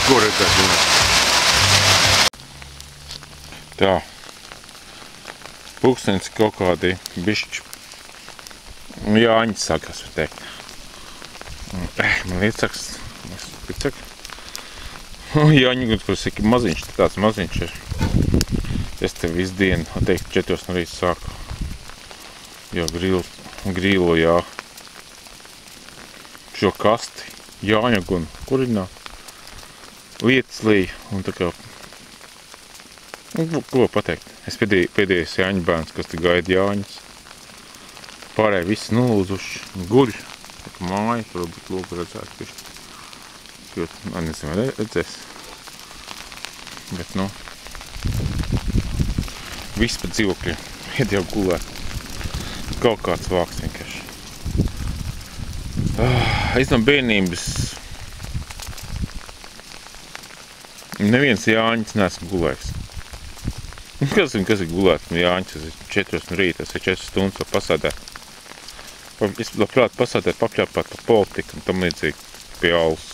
Ko redzēt? Tā. Pulkstenis kaut kādi bišķi jāņi sākās, var teikt. Man liecaks, jāņi, kuras ir maziņš, tāds maziņš ir. Es te visu dienu, teikt, 4 no rīta sāku. Jo grīlo, jā. Šo kasti jāņag un kurināt. Lietas līja un tā kā... Ko pateikt? Es pēdējais jāņu bērns, kas te gaida jāņus. Pārēj visi nolūzuši, guļ. Māja, varbūt logu redzēt pišķi. Jo, nezinu, vai redzēs. Bet, nu... Viss pa dzīvokļiem. Iet jau gulēt. Kaut kāds vāks vienkārši. Es no bērnības... Neviens jāņus neesmu gulējis. Kas ir gulēt? Jāņus, tas ir 4 no rīta, tas ir 4 stundas var pasādēt. Es labprāt pasādēt, papļāpāt par politiku un tam līdzīgi pie alus.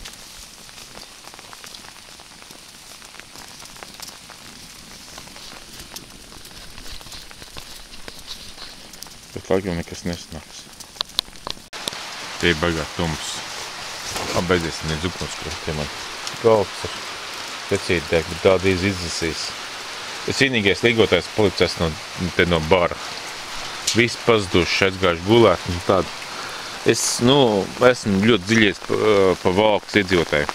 Bet laikam nekas nesanāks. Tie ir baigāt tums. Beidzies ne dzuknos, kur tie man galvas ir precīti deg, bet tādi izdzasīs. Es vienīgais līgotais palicies no bara. Visi pazuduši, aizgājuši gulēt un tādu. Es, esmu ļoti dziļies pa Valkas iedzīvotāju.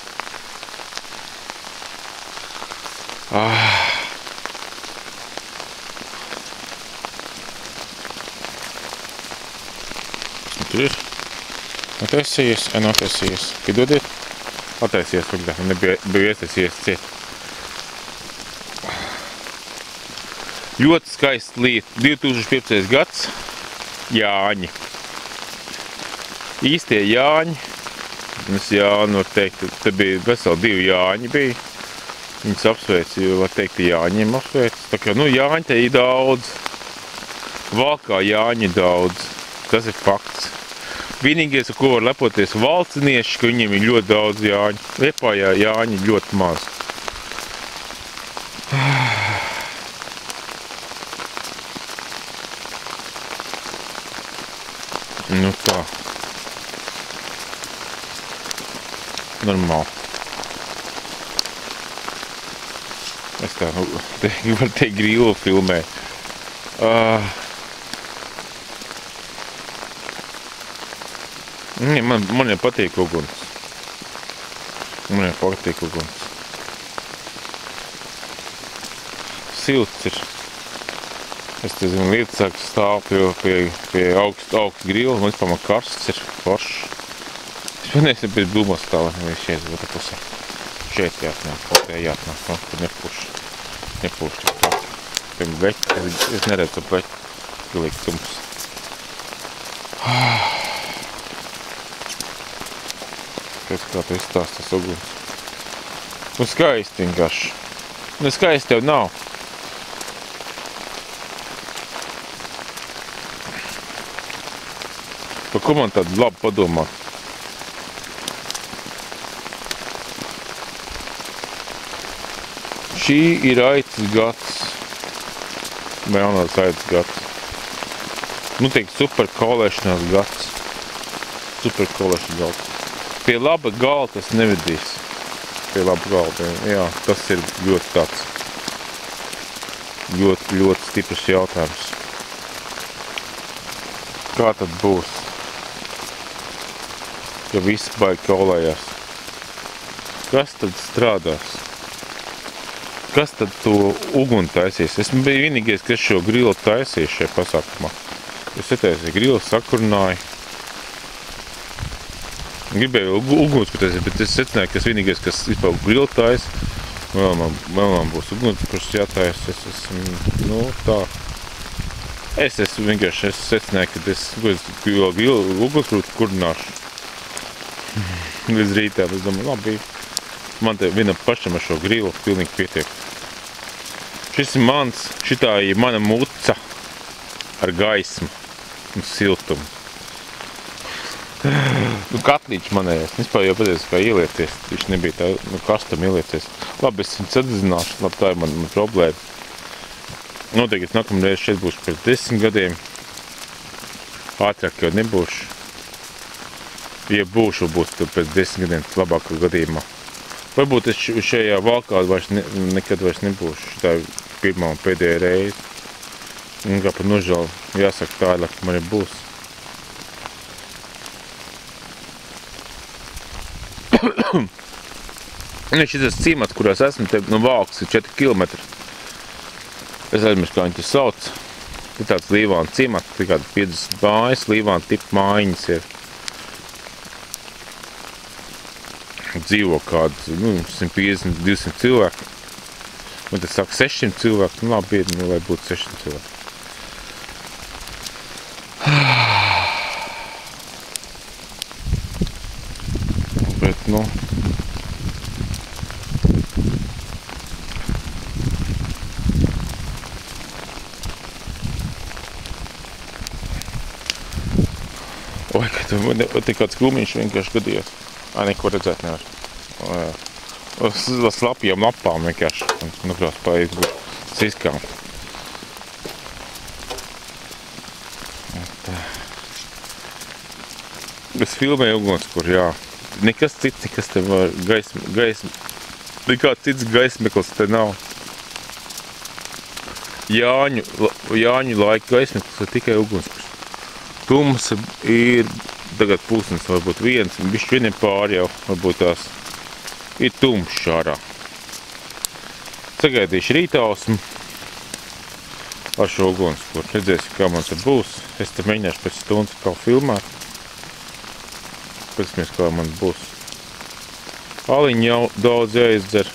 Tur ir. Notaisījies. Piedodiet. Attaisījies, pagļāt. Nebija iestaisījies ciet. Ļoti skaisti lieta. 2015. gads. Jāņi. Īstie jāņi. Es Jāni var teikt, te bija veseli 2 jāņi bija. Viņus apsveic, jo var teikt, jāņiem apsveic. Tā kā, jāņi te ir daudz. Valkā jāņi daudz. Tas ir fakts. Vienīgais, ar ko var lepoties valcinieši, ka viņiem ir ļoti daudz jāņu. Liepājā jāņi ļoti maz. Nu tā. Normāli. Es tā, var teikt, grīlu filmē. Man jau patīk uguns. Silts ir. Es te zinu, lietas sāk stāv pie augstu grilu, un vispār man karsts ir foršs. Es vienēsim pēc blūmos stāvā, nevis šeit uz otru pusē. Šeit jāatnāk, tur nepūš tik tā. Tiem bleķi, es neredzu to bleķi, pilīgi tums. Kā tu izstāst tas uguns. Skaisti vienkārši. Skaisti jau nav. Par ko man tādu labi padomāt? Šī ir aitas gads. Melnās aitas gads. Teikt, superkolēšanās gads. Pie laba gala tas nevedīs. Pie laba gala, jā, tas ir ļoti tāds. Ļoti stiprs jautājums. Kā tad būs? Ja visi baigi kaulējās. Kas tad strādās? Kas tad to uguni taisīs? Es biju vienīgais, kas šo grilu taisīju šajā pasākumā. Es sataisīju grilu, sakurināju. Gribēju ugunskutēs, bet es secināju, ka es vienīgais, kas vispār grilu taisa. Vēl man būs ugunskutēs jātais. Tā. Es vienkārši secināju, ka es grilu ugunskutēs kurināšu. Līdz rītām. Es domāju, labi. Man te vienam pašam ar šo grilu pilnīgi pietiek. Šitā ir mana muca ar gaismu un siltumu. Nu, katlīčs manējais. Vispār jau pateicu, kā ielieties. Viņš nebija tā, kastam ielieties. Labi, es viņu sadedzināšu. Labi, tā ir man problēma. Noteikti nākamreiz šeit būšu pēc 10 gadiem. Ātrāk jau nebūšu. Ja būšu, būs pēc 10 gadiem labākā gadījumā. Varbūt es šajā valkā nekad vairs nebūšu. Tā ir pirmā un pēdējā reize. Un kā par nožēlu jāsaka tā, lai man arī būs. Šitas cimats, kurās esmu, te no Valkas ir 4 kilometri. Es aizmirstu, kā viņi te sauc. Te tāds Līvāna cimats, te kāda 50 mājas, Līvāna tipa mājiņas ir. Dzīvo kāds 150-200 cilvēki. Un te saka 600 cilvēki. Nu labi, lai būtu 600 cilvēki. Bet, nu... Oi, ka te kāds krūmiņš vienkārši gadījās. Neko redzēt nevar. Uz slapjām lapām vienkārši. Nukrās paēst būt siskām. Es filmēju ugunskura, jā. Nekas cits, nekas te var nekāds cits gaismeklis te nav. Jāņu laika gaismeklis ir tikai ugunskurs. Tumsa ir tagad pulsnes, varbūt bišķi vieniem pāri jau, varbūt tās ir tumšs ārā. Sagaidīšu rītausmu ar šo ugunskuru. Redzēsim, kā man te būs. Es te mēģināšu pēc stundas kā filmēt. Pēcamies, kā man būs. Aliņi jau daudz jāizdzer.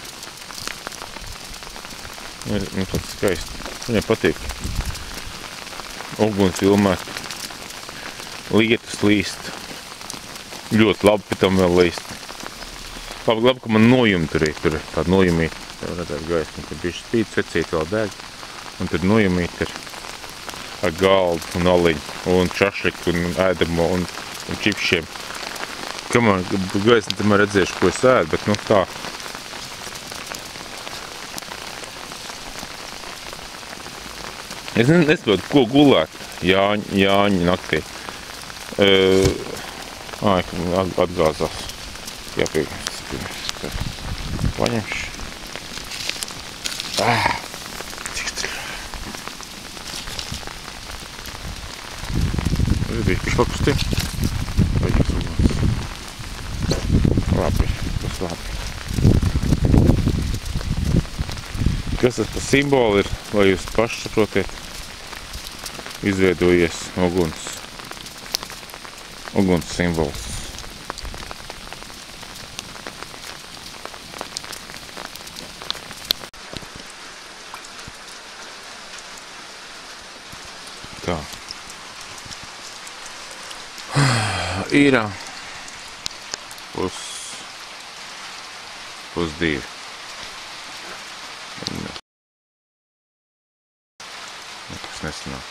Nu, tāds skaisti. Viņam patīk uguns filmēt. Lietus līst. Ļoti labi pie tam vēl līst. Labi, ka man nojumi tur ir tāda nojumīta. Tev redzēt gaismu, ka bišķi spīd, secīt vēl deg. Un tad nojumīta ir ar galdu un aliņu un šašliku un ēdamo un čipšiem. Kamēr gaismu te man redzēšu, ko es ēdu, bet nu tā. Es nesaprotu, ko gulēt Jāņa naktī. Atgāzās. Jāpiegas. Paņemšu. Cik tur. Redīšu pakustī. Labi, tas labi. Kas tas par simbolu ir, lai jūs paši saprotiet? Izveidojies uguns simbols. Tā. Ir pusdivi. Nekas nesanāk.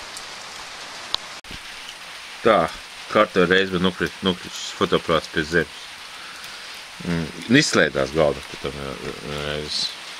Tā, kārtā reiz man nokritis fotoaparāts pie zemes. Izslēdās galda pie tam reiz.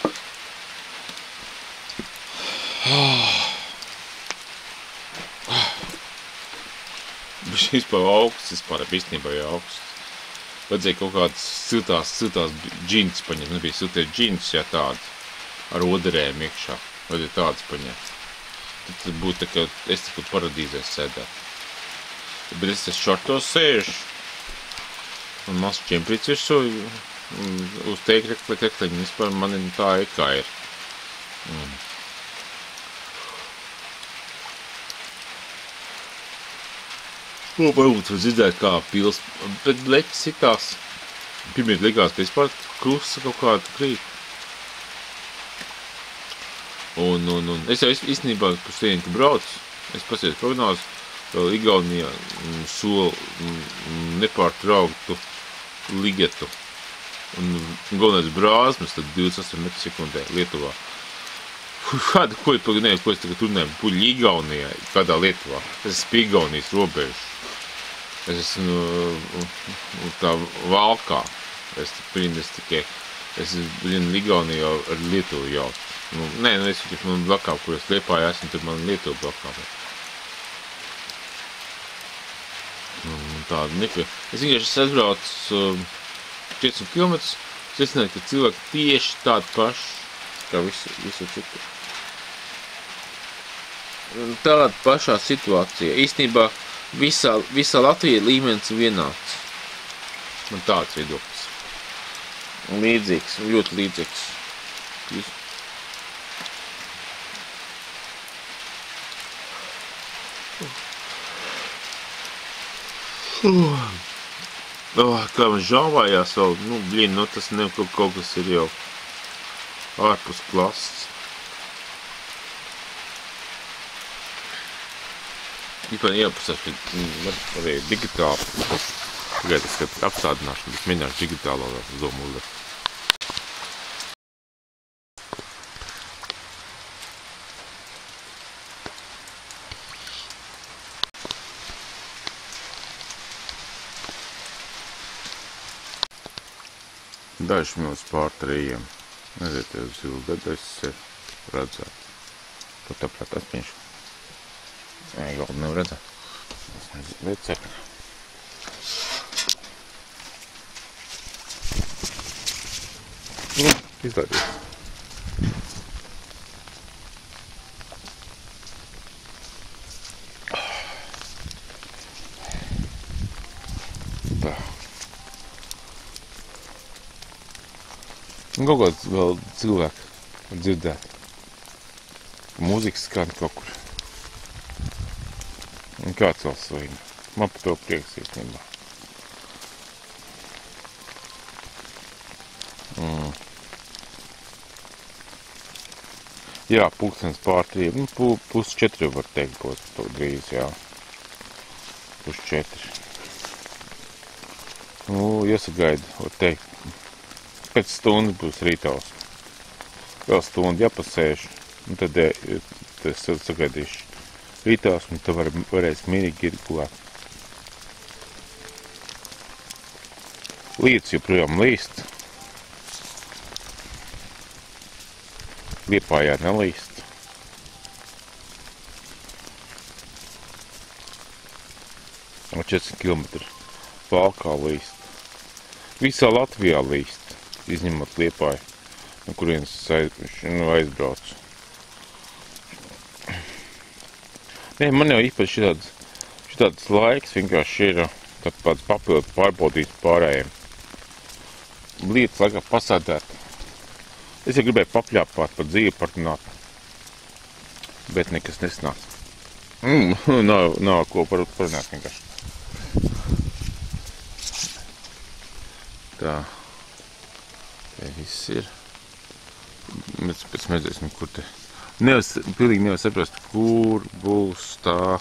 Viņš vispār augsts, vispār īstenībā jau augsts. Vajadzēja kaut kādas siltās džins paņemt. Nebija siltie džins, jā, tādi ar oderēm iekšā. Vajadzēja tādas paņemt. Tad būtu tā, ka es tā kaut paradīzē sēdētu. Bet es šortos sēžu. Un mazs čemprīts virsū uz teikrekliņu. Vispār man tā ir kā ir. Varbūt var dzirdēt, kā pils, bet leķis sitās. Pirmīt likās, ka vispār krusta kaut kāda krīt. Un es jau īstenībā par šodien, ka braucu, es pasietu prognozu, vēl Igaunijā soli nepārtrauktu ligetu. Un galvenais brāzmas, tad 28 metru sekundē Lietuvā. Kāda, ko es tagad runāju, puļi Igaunijā, kādā Lietuvā. Tas ir pie Igaunijas robežu. Es esmu tā valkā. Es tikai, es brīnu Ligauniju ar Lietuvu jau. Nē, es tikai man blakā, kur es Liepājā esmu, tur man Lietuvu blakā. Tāda nekā. Es vienkārši aizbraucu 500 km, es esmu, ka cilvēki tieši tādi paši, kā visu citu. Tāda pašā situācija. Īstenībā visā Latvijā līmenis vienāds. Man tāds viedoklis. Līdzīgs, ļoti līdzīgs. Kā man žāvājās vēl, tas kaut kas ir jau ārpus klases. Īpēc iepasās, arī digitāli. Tagad es apstādināšu, bet mēģināšu digitālo zomu. Daži milz pār 3. Neziet, jau zilgada, es redzētu. Pat apkārt atmiņšu. Galdu nevar redzēt. Es nezinu, bet cepina. Izlaidies. Tā. Kaut kāds vēl cilvēki var dzirdēt. Mūzika skan kaut kur. Un kāds vēl svīna. Man par to prieks īstenībā. Jā, pulkstens pār 3. Pus 4 var teikt būs drīz, jā. Pus 4. Iesagaida, var teikt. Pēc stundas būs rītaus. Vēl stundu jāpasēž. Un tad es sagaidīšu rītās, un tad varēs mierīgi ir gulēt. Lietus joprojām līst. Liepājā nelīst. Un 400 km valkā līst. Visā Latvijā līst, izņemot Liepāju, no kurienes aizbraucu. Nē, man jau īpaši šitāds laiks vienkārši ir tāds papildu pārbaudīt pārējiem. Lietas laikā pasādēt. Es jau gribēju papļāpāt par dzīvi, parunāt, bet nekas nesanāca. Nav ko parunāt vienkārši. Tā. Te viss ir. Pēc mēdzēsim, kur te. Pilnīgi nevar saprast, kur būs tā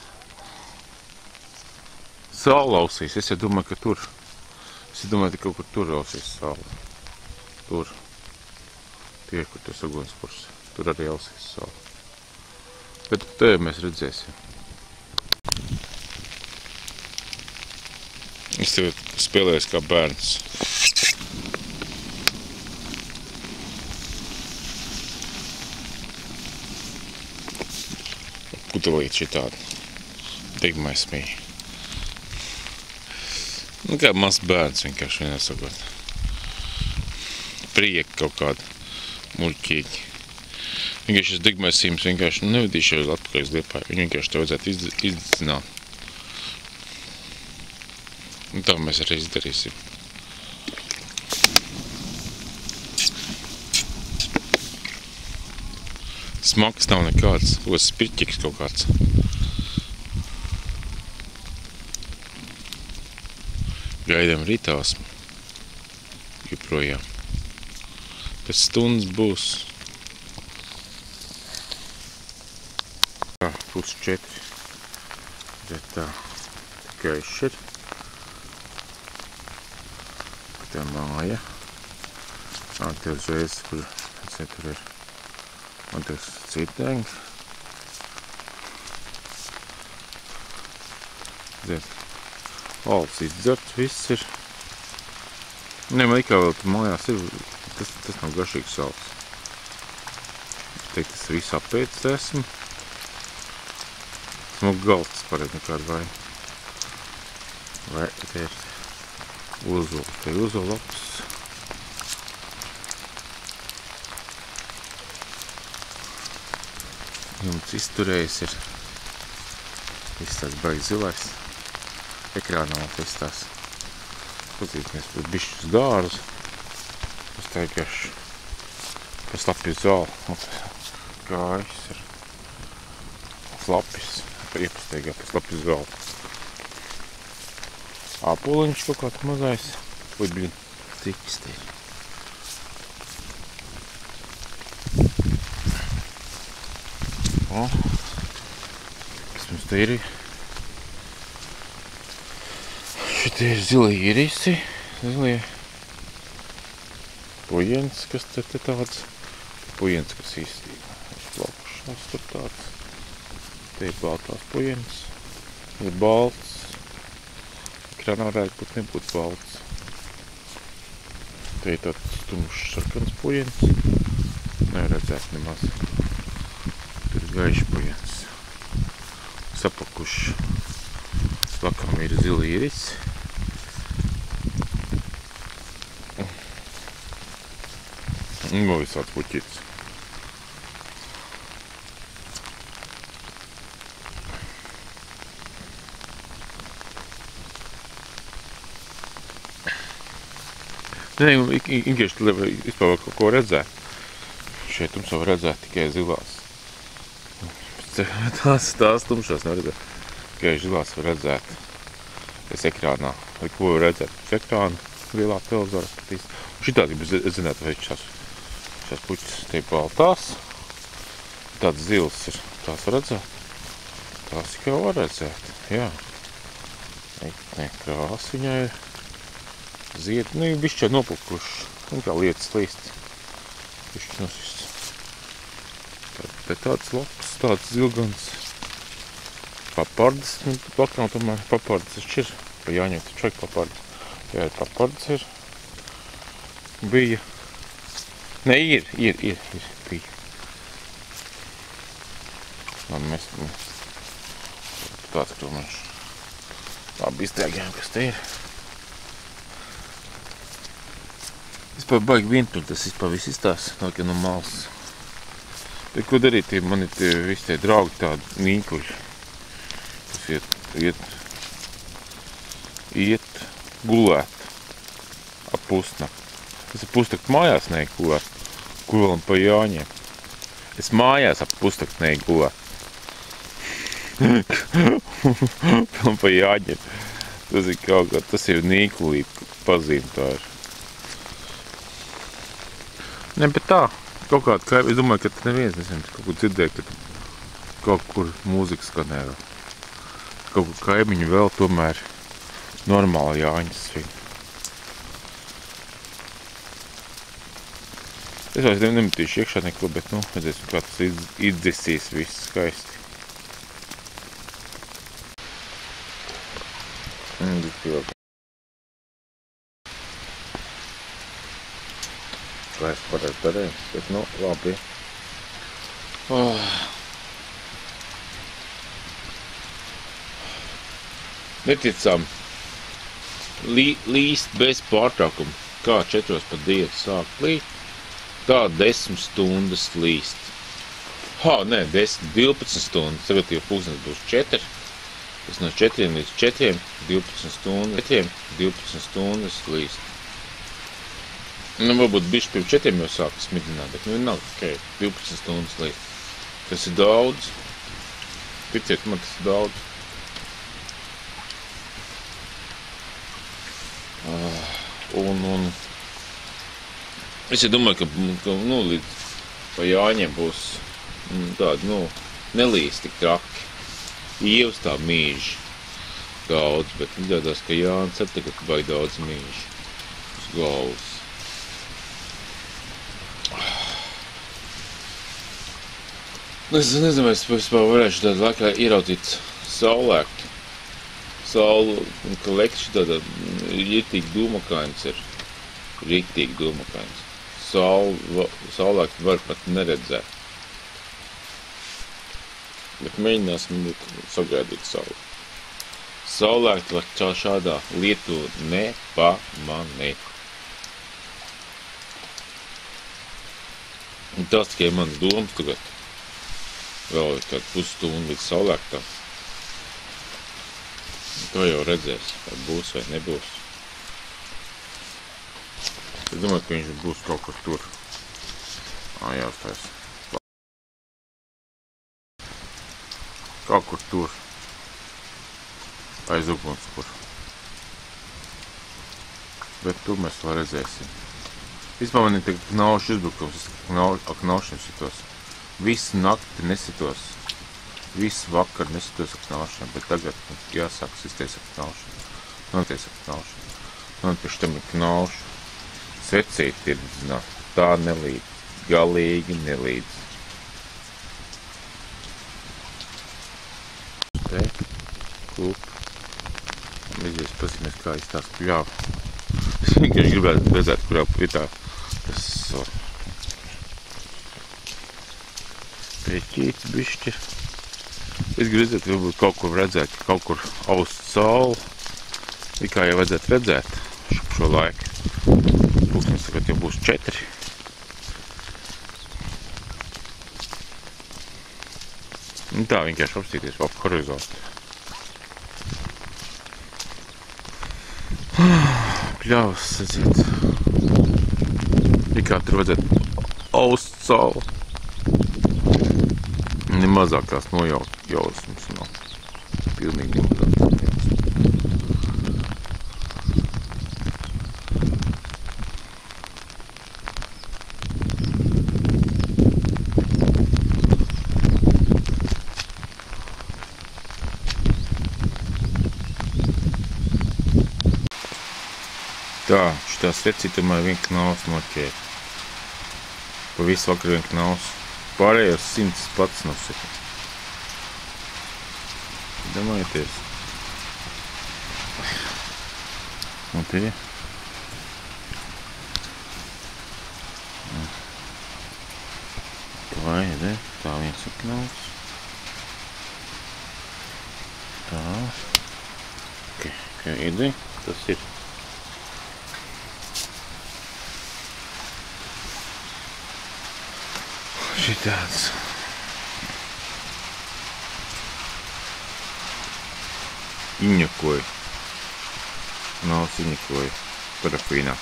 saula ausīs. Es jau domāju, ka tur. Es domāju, ka kaut kur tur ausīs saula. Tur. Tie, kur tas ugunspurs. Tur arī ausīs saula. Bet te mēs redzēsim. Es tev spēlējos kā bērns. Pudelīt šitādi. Degmaismīgi. Kā mazs bērns vienkārši vienā sakot. Prieki kaut kādi muļķīgi. Vienkārši šis degmaisījums vienkārši nevedīšu uz atpakaļ uz Liepāju. Viņu vienkārši te vajadzētu izdedzināt. Un tā mēs arī izdarīsim. Smakas nav nekāds. Os spirķiks kaut kāds. Gaidām rītāsmu. Joprojām. Pēc stundas būs. Pus 4. Tā. Gaišs ir. Tā māja. Te uzreiz, kur tur ir. Un tas citēņi. Ziet. Alus izdzerts, viss ir. Ne, man ikā vēl mājās ir, tas nav garšīgs alus. Es teiktu, tas viss apēdis esmu. Smuku galds pareiz nekādu vai. Vai, te ir uzola, te ir uzola lapas. Jumts izturējis ir. Viss tās baigi zilais. Ekrānā viss tās. Pazīties par bišķus dārus. Uztaigāšu par slapju zāli. Kājas ir slapjas. Iepasteigā par slapju zāli. Āpoliņš kaut kāds mazais. Ui, blin, ciķis te ir. O, kas mums te ir? Šitie ir zilie irisi, zilie pujens, kas te tāds. Pujens, kas īsti izplaukušās tur tāds. Te ir baltās pujens, ir balts. Ekrānā varētu būt nebūt balts. Te ir tāds stumšs sarkans pujens. Nevar redzēt nemaz. Tur ir gaišs pujens. Sapakuši. Lakām ir zili iris. Un vēl visāds puķītis. Nē, inkieši vispār kaut ko redzēt. Šeit mums var redzēt tikai zilās. Tās tumšās nevar redzēt. Tikai zilās var redzēt. Es ekrānā. Vai ko var redzēt? Uz ekrāna lielā televizorā skatīs. Šitā gribu zināt, vai šās puķis te ir baltās. Tāds zils ir. Tās var redzēt. Tās kā var redzēt. Jā. Nē, krāsa viņai ir. Ziedi, nu, bišķi noplukuši. Un kā lietas līst. Bišķi nosist. Te tāds labs, tāds zilgans. Papardas, nu, plakām tomēr papardas taču ir. Pa jāņem taču vajag papardas. Jā, ir papardas ir. Bija. Ne, ir. Bija. Labi, mēs tāds krūmeņš. Labi, iztēgējām, kas te ir. Vispār baigi vientuļ, tas vispār viss izstās, nāk no malas. Bet ko darīt, mani visi tie draugi tādi nīkuļi, kas iet gulēt ap pusnakti. Es ap pusnakti mājās neeju gulēt, gulam pa jāņiem. Es mājās ap pusnakti neeju gulēt. Gulam pa jāņiem. Tas ir kaut kā, tas ir nīkulība pazīme tā ir. Ne, bet tā, kaut kāda kaimiņa, es domāju, ka neviens nezinu, kaut kur dzirdēja, ka kaut kur mūzika skanē vēl. Kaut kur kaimiņi vēl tomēr normāli jāņas svin. Es vairs nemetīšu iekšā neko, bet, nu, redzēsim, kā tas izdzisīs viss skaisti. Klēs pareiz darējums, bet, nu, labi. Neticam, līst bez pārtraukuma. Kā 4 pa dienu sāk līst, tā 10 stundas līst. Nē, 12 stundas, tagad jau pulkstens būs 4. Tas no 4 līdz 4, 12 stundas līst. Nu, varbūt bišķi pirms 4 jau sāk smidzināt, bet nu nav tikai 12 stundas līst. Tas ir daudz. Ticiet man, tas ir daudz. Un es domāju, ka nu, līdz pa jāņiem būs tādi, nu, nelīst tik traki. Ievs tā mīži daudz, bet izrādās, ka Jānis ar tagad baigi daudz mīži uz galvas. Es nezinu, vai es vispār varēšu tādā laikā ieraudzīt saulu, ka lekši tāda ritīgi dūmakains ir. Ritīgi dūmakains. Saulēkti var pat neredzēt. Bet mēģināsim sagaidīt sauli. Saulēkti var šādā lietu nepamanīt. Tas tikai mans domas tagad. Vēl ir kāda pusstundu līdz saulēktām. To jau redzēs, vai būs vai nebūs. Es domāju, ka viņš būs kaut kur tur. Jāstājas. Kaut kur tur. Aiz ugunskura. Bet tur mēs vēl redzēsim. Vispār man ir tagad knaušu uzbrukums, es knaušiem sitos. Visu nakti nesitos. Visu vakaru nesitos ar knaušiem, bet tagad jāsāk sisties ar knaušiem. Noties ar knaušiem. Man pēc tam ir knaušu. Secīt ir, zināt, tā nelīdz. Galīgi nelīdz. Te, klup. Mēs pazīmies, kā izstās pļāva. Es vienkārši gribētu redzēt, kurā vietā tas pēķīts bišķi. Es gribu redzēt, varbūt kaut kur redzēt, kaut kur aust sauli. Tikā jau vajadzētu redzēt šo laiku. Pūkstens tagad jau būs 4. Un tā vienkārši apstīties ap horizontu. Pļavas, sacīt. Tikā tur vajadzētu aust sauli. Ne mazākās nojausmas nav. Pilnīgi nemazākās nojausmas. Tā, šitā secītumā vien knaus noķēra. Pa visu vakaru vien knaus. Pārējos 100 pats nosaka. Domājieties. Un tie. Tā ir, tā viens ir knaus. Tā. Kā ir, tas ir. Šitāds. Iņakoja. Nals iņakoja parafīnā.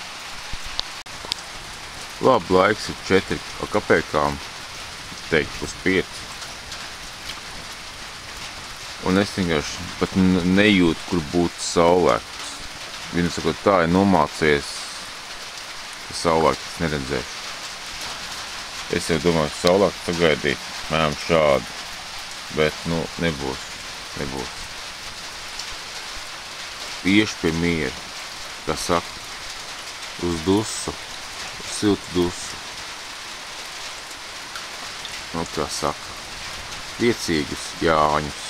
Labi, laiks ir 4 kapekām, teikt, uz 5. Un es vienkārši pat nejūtu, kur būtu saulēkts. Vienu sakot, tā ir nomācies, ka saulēkts neredzēšu. Es jau domāju, saulēktu sagaidīt, mēram šādu, bet, nebūs. Tieši pie miera, kā saka, uz dusu, uz siltu dusu. Kā saka, priecīgus Jāņus.